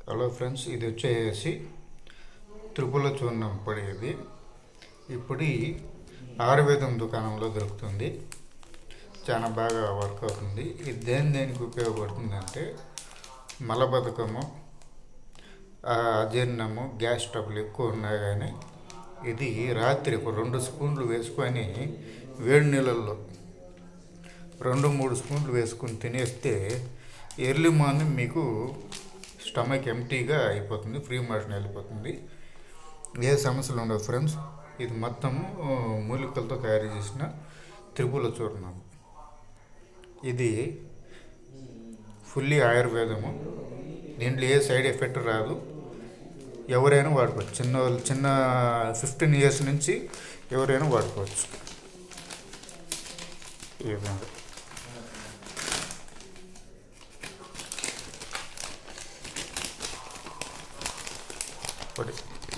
Hello friends, ఇది వచ్చేసి త్రిపుల చూర్ణం పొడి. ఈ పొడి ఆయుర్వేదం దుకాణంలో దొరుకుతుంది. చాలా బాగా వర్క్ అవుతుంది. ఇది దేనికి ఉపయోగపడుతుంది అంటే మలబద్ధకము, అజీర్ణము, గ్యాస్ ట్రబుల్ ఎక్కువ ఉన్నాయి. కానీ ఇది రాత్రి ఒక 2 స్పూన్లు వేసుకొని వేడి నీళ్ళల్లో 2-3 స్పూన్లు వేసుకొని తినేస్తే ఎర్లీ మార్నింగ్ మీకు స్టమక్ ఎంటీగా అయిపోతుంది, ఫ్రీ మోషన్ వెళ్ళిపోతుంది. ఏ సమస్యలు ఉండవు ఫ్రెండ్స్. ఇది మొత్తం మూలికలతో తయారు చేసిన త్రిపుల చూర్ణం. ఇది ఫుల్లీ ఆయుర్వేదము. దీంట్లో ఏ సైడ్ ఎఫెక్ట్ రాదు. ఎవరైనా వాడుకోవచ్చు. చిన్న 15 years నుంచి ఎవరైనా వాడుకోవచ్చు. ఈ విధంగా పొడి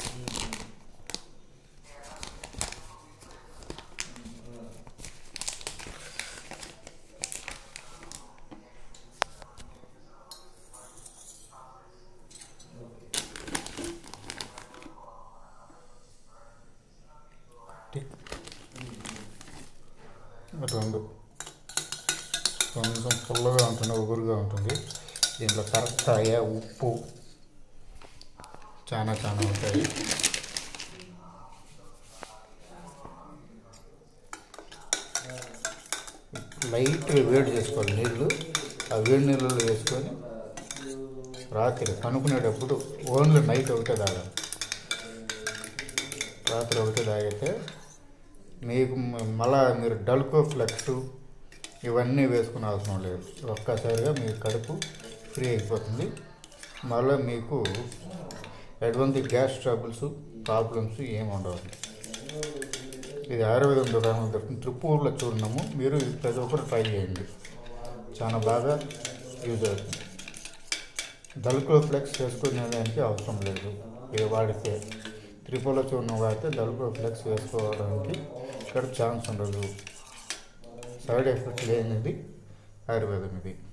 కొంచెం పుల్లగా ఉంటుంది, ఉగురుగా ఉంటుంది. దీంట్లో కరక్కాయ, ఉప్పు చాలా ఉంటాయి. లైట్ వేడి చేసుకోవాలి నీళ్ళు. ఆ వేడి నీళ్ళలో వేసుకొని రాత్రి పనుకునేటప్పుడు ఓన్లీ నైట్ ఒకటే తాగాలి. రాత్రి ఒకటే తాగితే మీకు మళ్ళా మీరు డల్కో ఫ్లెక్స్ ఇవన్నీ వేసుకునే అవసరం లేదు. ఒక్కసారిగా మీ కడుపు ఫ్రీ అయిపోతుంది. మళ్ళీ మీకు ఎటువంటి గ్యాస్ ట్రబుల్స్, ప్రాబ్లమ్స్ ఏమి ఉండవు. ఇది ఆయుర్వేదం దుకాణం దొరుకుతుంది. త్రిపుల చూర్ణము. మీరు ప్రతి ఒక్కరు ట్రై చేయండి. చాలా బాగా యూజ్ అవుతుంది. డల్కో ఫ్లెక్స్ వేసుకునేదానికి అవసరం లేదు. ఇది వాడితే త్రిపుల చూర్ణం వాడితే డల్కో ఫ్లెక్స్ వేసుకోవడానికి ఇక్కడ ఛాన్స్ ఉండదు. సైడ్ ఎఫెక్ట్ లేనిది ఆయుర్వేదం ఇది.